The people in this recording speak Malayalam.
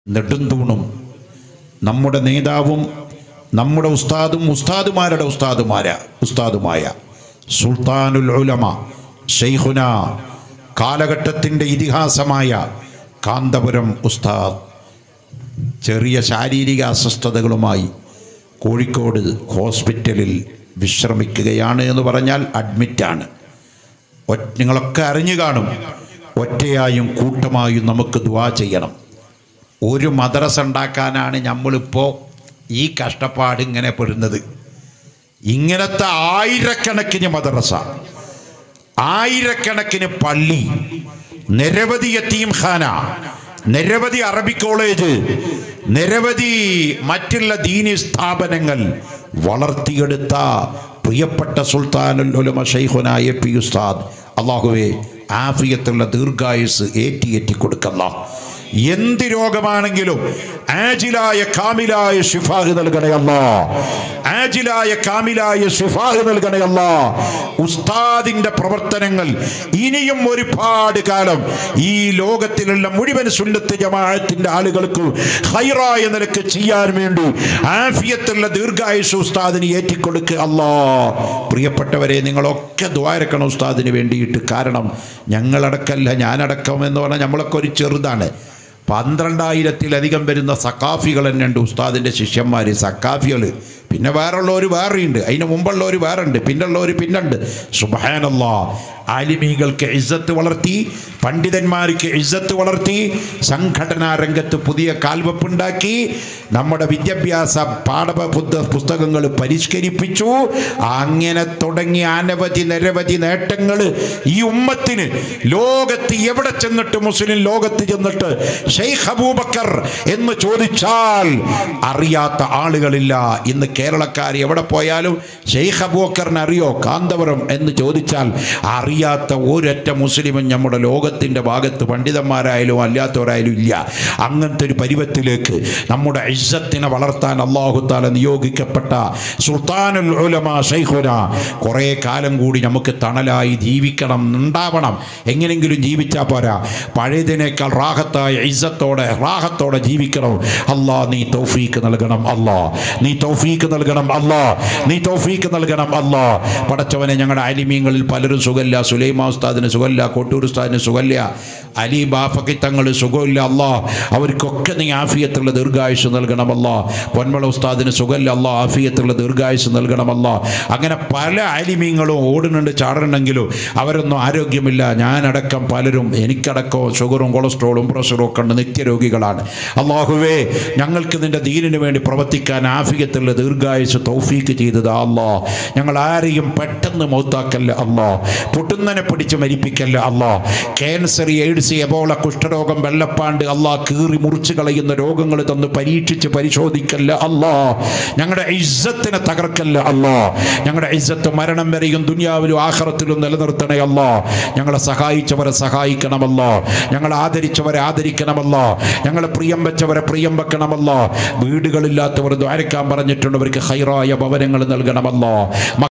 നെടുന്തൂണും നമ്മുടെ നേതാവും നമ്മുടെ ഉസ്താദും ഉസ്താദുമാരുടെ ഉസ്താദുമായ സുൽത്താനുൽ ഉലമ ശൈഖുന കാലഘട്ടത്തിൻ്റെ ഇതിഹാസമായ കാന്തപുരം ഉസ്താദ് ചെറിയ ശാരീരിക അസ്വസ്ഥതകളുമായി കോഴിക്കോട് ഹോസ്പിറ്റലിൽ വിശ്രമിക്കുകയാണ് എന്ന് പറഞ്ഞാൽ അഡ്മിറ്റാണ്. നിങ്ങളൊക്കെ അറിഞ്ഞു കാണും. ഒറ്റയായും കൂട്ടമായും നമുക്ക് ദുആ ചെയ്യണം. ഒരു മദ്രസ ഉണ്ടാക്കാനാണ് നമ്മളിപ്പോൾ ഈ കഷ്ടപ്പാട് ഇങ്ങനെ പെടുന്നത്. ഇങ്ങനത്തെ ആയിരക്കണക്കിന് മദ്രസ, ആയിരക്കണക്കിന് പള്ളി, നിരവധി യതീംഖാന, നിരവധി അറബി കോളേജ്, നിരവധി മറ്റുള്ള ദീനി സ്ഥാപനങ്ങൾ വളർത്തിയെടുത്ത പ്രിയപ്പെട്ട സുൽത്താനുൽ ഉലമ ശൈഖുന എ.പി. ഉസ്താദ്, അല്ലാഹുവേ ആഫിയത്തുള്ള ദീർഘായുസ് ഏറ്റി കൊടുക്കല്ല. എന്ത് രോഗമാണെങ്കിലും ആജിലായ കാമിലായ ശിഫാഹ് നൽകണേ അല്ലാഹ്, ആജിലായ കാമിലായ ശിഫാഹ് നൽകണേ അല്ലാഹ്. ഉസ്താദിന്റെ പ്രവർത്തനങ്ങൾ ഇനിയും ഒരുപാട് കാലം ഈ ലോകത്തിലുള്ള മുഴുവൻ സുന്നത്ത് ജമാഅത്തിന്റെ ആളുകൾക്ക് ഖൈറായ നിലക്ക് ചെയ്യാൻ വേണ്ടി ആഫിയത്തുള്ള ദീർഘായുസ് ഉസ്താദിന് ഏറ്റിക്കൊടുക്കുക അല്ലാഹ്. പ്രിയപ്പെട്ടവരെ, നിങ്ങളൊക്കെ ദുആ ഇറക്കണം ഉസ്താദിന് വേണ്ടിയിട്ട്. കാരണം ഞങ്ങളടക്കല്ല, ഞാനടക്കം എന്ന് പറഞ്ഞാൽ നമ്മളൊക്കെ ഒരു ചെറുതാണ്. 12,000-ത്തിലധികം വരുന്ന സക്കാഫികൾ തന്നെയുണ്ട് ഉസ്താദിൻ്റെ ശിഷ്യന്മാർ, സക്കാഫികൾ. പിന്നെ വേറുള്ളവർ വേറെയുണ്ട്, അതിന് മുമ്പുള്ളവർ വേറുണ്ട്, പിന്നുള്ളവർ പിന്നുണ്ട്. സുബ്ഹാനല്ലാഹ്. ആലിമീങ്ങൾക്ക് ഇസ്സത്ത് വളർത്തി, പണ്ഡിതന്മാർക്ക് ഇസ്സത്ത് വളർത്തി, സംഘടനാ രംഗത്ത് പുതിയ കാൽവെപ്പുണ്ടാക്കി, നമ്മുടെ വിദ്യാഭ്യാസ പുസ്തകങ്ങൾ പരിഷ്കരിപ്പിച്ചു. അങ്ങനെ തുടങ്ങിയ അനവധി നിരവധി നേട്ടങ്ങൾ ഈ ഉമ്മത്തിന് ലോകത്ത് എവിടെ ചെന്നിട്ട്, മുസ്ലിം ലോകത്ത് ചെന്നിട്ട് ഷെയ്ഖ് അബൂബക്കർ എന്ന് ചോദിച്ചാൽ അറിയാത്ത ആളുകളില്ല. ഇന്ന് കേരളക്കാർ എവിടെ പോയാലും ഷെയ്ഖ് അബൂബക്കറിനെ അറിയോ കാന്തപുരം എന്ന് ചോദിച്ചാൽ അറിയാത്ത ഒരൊറ്റ മുസ്ലിമും നമ്മുടെ ലോകത്തിൻ്റെ ഭാഗത്ത് പണ്ഡിതന്മാരായാലും അല്ലാത്തവരായാലും ഇല്ല. അങ്ങനത്തെ ഒരു പരുവത്തിലേക്ക് നമ്മുടെ ഇസ്സത്തിനെ വളർത്താൻ അല്ലാഹു തആല നിയോഗിക്കപ്പെട്ട സുൽത്താനുൽ ഉലമ ശൈഖുന കുറേ കാലം കൂടി നമുക്ക് തണലായി ജീവിക്കണം, ഉണ്ടാവണം. എങ്ങനെങ്കിലും ജീവിച്ചാൽ പോരാ, പഴയതിനേക്കാൾ റാഹത്തോടെ ജീവിക്കണം. അല്ലാ, നീ തൗഫീക്ക് നൽകണം അല്ലാ, നീ തൗഫീക്ക് നൽകണം അല്ലാ, നീ തൗഫീക്ക് നൽകണം അല്ലാ. പടച്ചവനെ, ഞങ്ങളുടെ ആലിമീങ്ങളിൽ പലരും സുഖമില്ല. സുലൈമാൻ ഉസ്താദിന് സുഖമില്ല, കോട്ടൂർ ഉസ്താദിന് സുഖമില്ല, അലി ബാഫക്കി തങ്ങൾ സുഖമില്ല അല്ലാ. അവർക്കൊക്കെ നീ ആഫിയത്തുള്ള ദീർഘായുസ് നൽകണമല്ല. പൊന്മള ഉസ്താദിന് സുഖമില്ല അല്ലാ, ആഫിയത്തുള്ള ദീർഘായുസ് നൽകണമല്ല. അങ്ങനെ പല ആലിമീങ്ങളും ഓടുന്നുണ്ട്, ചാടണമെങ്കിലും അവരൊന്നും ആരോഗ്യമില്ല. ഞാനടക്കം പലരും, എനിക്കടക്കം ഷുഗറും കൊളസ്ട്രോളും പ്രഷറും ഒക്കെ ഉണ്ട്, നിത്യരോഗികളാണ്. അല്ലാഹുവേ, ഞങ്ങൾക്ക് നിന്റെ ദീനിന് വേണ്ടി പ്രവർത്തിക്കാൻ ആഫിയത്തുള്ള ദീർഘായുസ് തൗഫീക്ക് ചെയ്തത് അല്ലാ. ഞങ്ങൾ ആരെയും പെട്ടെന്ന് മൗത്താക്കല്ല അല്ലാ, പൊട്ടുന്നനെ പിടിച്ച് മരിപ്പിക്കല്ല അല്ലാ. ക്യാൻസർ, എയ്ഡ്സ്, എബോള, കുഷ്ഠരോഗം, വെള്ളപ്പാണ്ട് അല്ലാ, കീറി മുറിച്ച് കളയുന്ന രോഗങ്ങൾ തന്ന് പരീക്ഷിച്ച് പരിശോധിക്കല്ല അല്ലാ. ഞങ്ങളുടെ ഇസ്സത്തിനെ തകർക്കല്ല അല്ലാ. ഞങ്ങളുടെ ഇസ്സത്ത് മരണം വരെയും ദുനിയാവിലും ആഖിറത്തിലും നിലനിർത്തണേ അല്ലാ. ഞങ്ങളെ സഹായിച്ചവരെ സഹായിക്കണമല്ലോ, ഞങ്ങളെ ആദരിച്ചവരെ ആദരിക്കണമല്ലോ, ഞങ്ങളെ പ്രിയം വെച്ചവരെ പ്രിയം വെക്കണമല്ലോ. വീടുകളില്ലാത്തവർ ദ്വാരക്കാൻ പറഞ്ഞിട്ടുണ്ട്, അവർക്ക് ഖൈറായ ഭവനങ്ങൾ നൽകണമല്ലോ.